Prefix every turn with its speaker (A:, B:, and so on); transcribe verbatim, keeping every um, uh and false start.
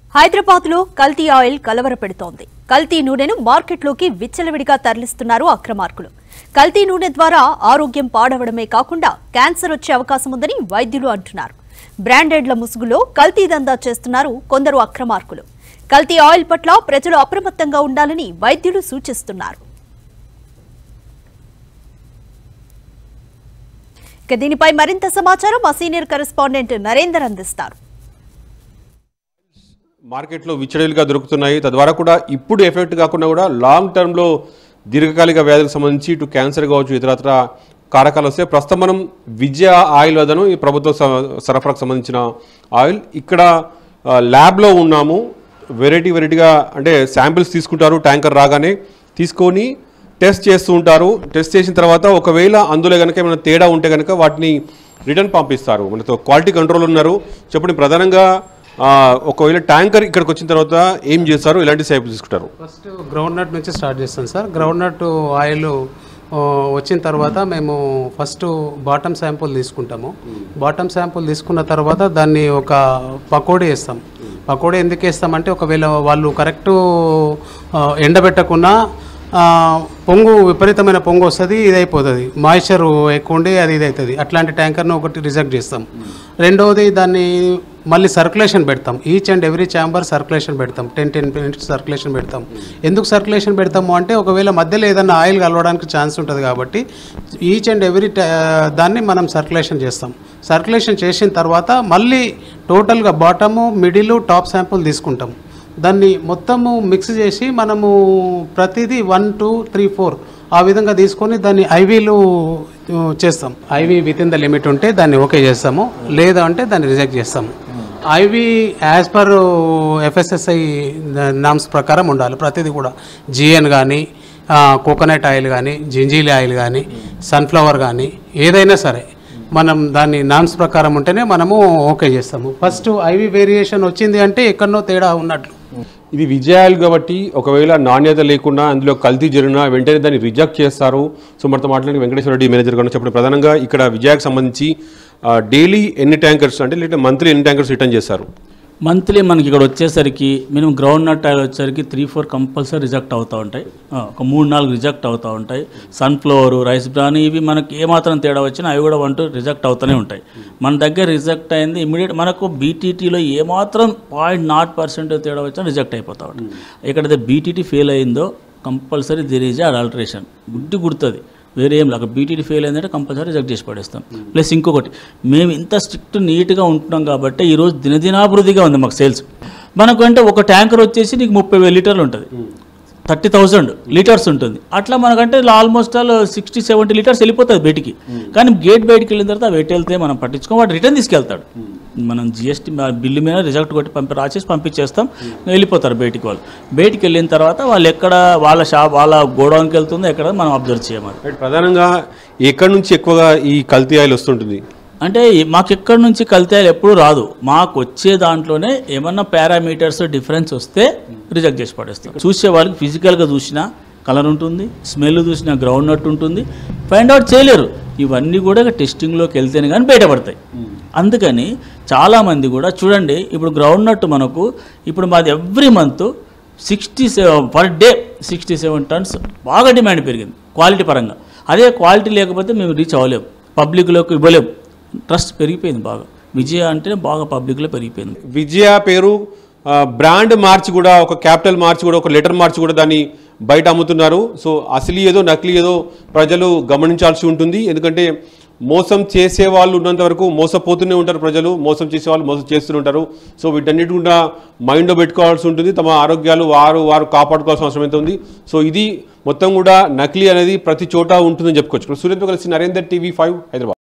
A: హైదరాబాద్ లో కల్తీ ఆయిల్ కలవరపెడుతోంది. కల్తీ నూనెను మార్కెట్లోకి విచ్చలవిడిగా తరలిస్తున్నారు అక్రమార్కులు. కల్తీ నూనె ద్వారా ఆరోగ్యం పాడవడమే కాకుండా క్యాన్సర్ వచ్చే అవకాశం ఉందని వైద్యులు అంటున్నారు. బ్రాండెడ్ల ముసుగులో కల్తీ దందా చేస్తున్నారు కొందరు అక్రమార్కులు. కల్తీ ఆయిల్ పట్ల ప్రజలు అప్రమత్తంగా ఉండాలని వైద్యులు సూచిస్తున్నారు. దీనిపై మరింత సమాచారం మా సీనియర్ కరెస్పాండెంట్ నరేందర్ అందిస్తారు.
B: మార్కెట్లో విచ్చలవిడిగా దొరుకుతున్నాయి. తద్వారా కూడా ఇప్పుడు ఎఫెక్ట్ కాకుండా కూడా లాంగ్ టర్మ్లో దీర్ఘకాలిక వ్యాధులకు సంబంధించి ఇటు క్యాన్సర్ కావచ్చు ఇతరత్ర కారకాలు వస్తే ప్రస్తుతం మనం విజయ ఆయిల్ వదను ఈ ప్రభుత్వ సరఫరాకు సంబంధించిన ఆయిల్ ఇక్కడ ల్యాబ్లో ఉన్నాము. వెరైటీ వెరైటీగా అంటే శాంపిల్స్ తీసుకుంటారు. ట్యాంకర్ రాగానే తీసుకొని టెస్ట్ చేస్తూ ఉంటారు. టెస్ట్ చేసిన తర్వాత ఒకవేళ అందులో కనుక ఏమైనా తేడా ఉంటే కనుక వాటిని రిటర్న్ పంపిస్తారు. మనతో క్వాలిటీ కంట్రోల్ ఉన్నారు. చెప్పండి, ప్రధానంగా ఒకవేళ ట్యాంకర్ ఇక్కడికి వచ్చిన తర్వాత ఏం చేస్తారు, ఎలాంటి శాంపిల్స్ తీసుకుంటారు?
C: ఫస్ట్ గ్రౌండ్ నట్ నుంచి స్టార్ట్ చేస్తాం సార్. గ్రౌండ్ నట్ ఆయిల్ వచ్చిన తర్వాత మేము ఫస్ట్ బాటమ్ శాంపుల్ తీసుకుంటాము. బాటమ్ శాంపుల్ తీసుకున్న తర్వాత దాన్ని ఒక పకోడీ వేస్తాం. పకోడీ ఎందుకు వేస్తామంటే ఒకవేళ వాళ్ళు కరెక్టు ఎండబెట్టకుండా పొంగు విపరీతమైన పొంగు వస్తుంది, ఇది అయిపోతుంది, మాయిశ్చర్ ఎక్కువ ఉండి అది ఇది అవుతుంది. అట్లాంటి ట్యాంకర్ను ఒకటి రిజెక్ట్ చేస్తాం. రెండవది దాన్ని మళ్ళీ సర్క్యులేషన్ పెడతాం. Each and every chamber circulation పెడతాం. టెన్ టెన్ మినిట్స్ సర్క్యులేషన్ పెడతాం. ఎందుకు సర్క్యులేషన్ పెడతాము అంటే ఒకవేళ మధ్యలో ఏదైనా ఆయిల్ కలవడానికి ఛాన్స్ ఉంటుంది కాబట్టి ఈచ్ అండ్ ఎవ్రీ దాన్ని మనం సర్క్యులేషన్ చేస్తాం. సర్క్యులేషన్ చేసిన తర్వాత మళ్ళీ టోటల్గా బాటము మిడిల్ టాప్ శాంపుల్ తీసుకుంటాం. దాన్ని మొత్తము మిక్స్ చేసి మనము ప్రతిదీ వన్ టూ త్రీ ఫోర్ ఆ విధంగా తీసుకొని దాన్ని ఐవీలు చేస్తాం. IV within the limit ఉంటే దాన్ని ఓకే చేస్తాము, లేదా అంటే దాన్ని రిజెక్ట్ చేస్తాము. IV as per FSSAI norms ప్రకారం ఉండాలి. ప్రతిదీ కూడా జిఎన్ కానీ కోకోనట్ ఆయిల్ కానీ జింజీలి ఆయిల్ కానీ సన్ఫ్లవర్ కానీ ఏదైనా సరే మనం దాన్ని నామ్స్ ప్రకారం ఉంటేనే మనము ఓకే చేస్తాము. ఫస్ట్ ఐవీ వేరియేషన్ వచ్చింది అంటే ఎక్కడనో తేడా ఉన్నట్లు.
B: ఇది విజయాలు కాబట్టి ఒకవేళ నాణ్యత లేకుండా అందులో కల్తీ జరిగినా వెంటనే దాన్ని రిజెక్ట్ చేస్తారు. సో మనతో మాట్లాడి వెంకటేశ్వర రెడ్డి మేనేజర్ గారు చెప్పండి, ప్రధానంగా ఇక్కడ విజయాకి సంబంధించి డైలీ ఎన్ని ట్యాంకర్స్ అంటే లేదా మంత్లీ ఎన్ని ట్యాంకర్స్ రిటర్న్ చేస్తారు?
D: మంత్లీ మనకి ఇక్కడ వచ్చేసరికి మినిమం గ్రౌండ్ నట్ ఆయిల్ వచ్చేసరికి త్రీ ఫోర్ కంపల్సరీ రిజెక్ట్ అవుతూ ఉంటాయి. ఒక మూడు నాలుగు రిజెక్ట్ అవుతూ ఉంటాయి. సన్ఫ్లవర్, రైస్ బ్రాన్ ఇవి మనకి ఏమాత్రం తేడా వచ్చినా అవి కూడా వన్ టూ రిజెక్ట్ అవుతూనే ఉంటాయి. మన దగ్గర రిజెక్ట్ అయింది ఇమీడియట్ మనకు బీటీటీలో ఏమాత్రం పాయింట్ నాట్ పర్సెంట్ తేడా వచ్చినా రిజెక్ట్ అయిపోతూ ఉంటుంది. ఎక్కడైతే బీటీటీ ఫెయిల్ అయిందో కంపల్సరీ దేర్ ఈజ్ అడల్టరేషన్ గుడ్డి గుర్తుంది. వేరే ఏం లేక బీటీటీ ఫెయిల్ అయిందంటే కంపల్సరీ రిజెక్ట్ చేసి పడేస్తాం. ప్లస్ ఇంకొకటి, మేము ఇంత స్ట్రిక్ట్ నీట్గా ఉంటున్నాం కాబట్టి ఈరోజు దినదినాభివృద్ధిగా ఉంది మాకు సేల్స్. మనకు అంటే ఒక ట్యాంకర్ వచ్చేసి నీకు ముప్పై వేల లీటర్లు ఉంటుంది, థర్టీ థౌజండ్ లీటర్స్ ఉంటుంది. అట్లా మనకంటే almost all sixty seventy litres వెళ్ళిపోతుంది బయటికి. కానీ గేట్ బయటికి వెళ్ళిన తర్వాత వెయిట్ వెళ్తే మనం పట్టించుకో వాడు రిటర్న్ తీసుకెళ్తాడు. మనం జిఎస్టీ బిల్లు మీద రిజెక్ట్ కొట్టి పంపి రాసేసి పంపించేస్తాం, వెళ్ళిపోతారు బయటికి. వాళ్ళు బయటికి వెళ్ళిన తర్వాత వాళ్ళు ఎక్కడ వాళ్ళ షాప్ వాళ్ళ గోడౌన్కి వెళ్తుందో ఎక్కడ మనం అబ్జర్వ్ చేయమని.
B: ప్రధానంగా ఎక్కడి నుంచి ఎక్కువగా ఈ కల్తీ ఆయిల్ వస్తుంటుంది
D: అంటే మాకు ఎక్కడి నుంచి కల్తీ ఆయిల్ ఎప్పుడు రాదు. మాకు వచ్చే దాంట్లోనే ఏమన్నా పారామీటర్స్ డిఫరెన్స్ వస్తే రిజెక్ట్ చేసి పడేస్తాం. చూసే వాళ్ళకి ఫిజికల్గా చూసినా కలర్ ఉంటుంది, స్మెల్ చూసినా గ్రౌండ్ నట్ ఉంటుంది, ఫైండ్ అవుట్ చేయలేరు. ఇవన్నీ కూడా టెస్టింగ్లోకి వెళ్తేనే కానీ బయటపడతాయి. అందుకని చాలామంది కూడా చూడండి, ఇప్పుడు గ్రౌండ్ నట్ మనకు ఇప్పుడు మాది every month sixty seven per day sixty seven tons బాగా డిమాండ్ పెరిగింది క్వాలిటీ పరంగా. అదే క్వాలిటీ లేకపోతే మేము రీచ్ అవ్వలేము, పబ్లిక్లోకి ఇవ్వలేము. ట్రస్ట్ పెరిగిపోయింది బాగా. విజయ అంటే బాగా పబ్లిక్లో పెరిగిపోయింది.
B: విజయ పేరు బ్రాండ్ మార్చి కూడా ఒక క్యాపిటల్ మార్చి కూడా ఒక లెటర్ మార్చి కూడా దాన్ని బయట అమ్ముతున్నారు. సో అసలు ఏదో నకిలీ ఏదో ప్రజలు గమనించాల్సి ఉంటుంది. ఎందుకంటే మోసం చేసే వాళ్ళు ఉన్నంత వరకు మోసపోతూనే ఉంటారు ప్రజలు, మోసం చేసే వాళ్ళు మోసం చేస్తూనే ఉంటారు. సో వీటన్నిటి కూడా మైండ్లో పెట్టుకోవాల్సి ఉంటుంది. తమ ఆరోగ్యాలు వారు వారు కాపాడుకోవాల్సిన అవసరం ఎంత ఉంది. సో ఇది మొత్తం కూడా నకిలీ అనేది ప్రతి చోట ఉంటుందని చెప్పుకోవచ్చు. సూర్యతో కలిసి నరేందర్, టీవీ ఫైవ్, హైదరాబాద్.